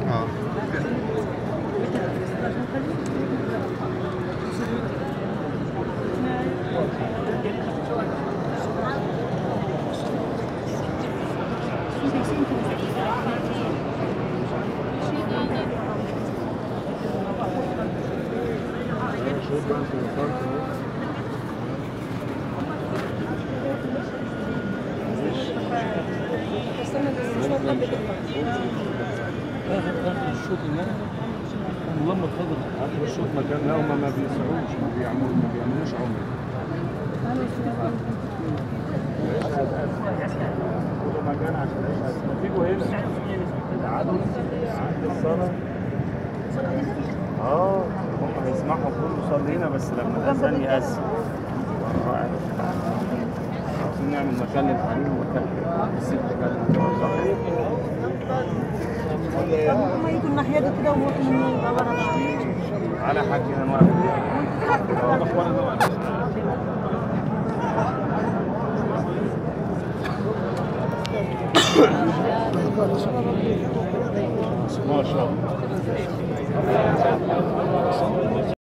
اه. اخر الشوط الماء ولما اتفضل اخر الشوط مكان لا هم ما بيسعوش ما بيعملوش عمر. خدوا مكان عشان تيجوا هنا تعالوا عند الصلاة. هم هيسمعوا كله صلي هنا بس لما الاذان يأذن. عاوزين نعمل مكان للحريم ومكان للست كمان. هم يجوا الناحية دي كده وممكن يبقى ورا بعض. على حاجة هنا ما شاء الله.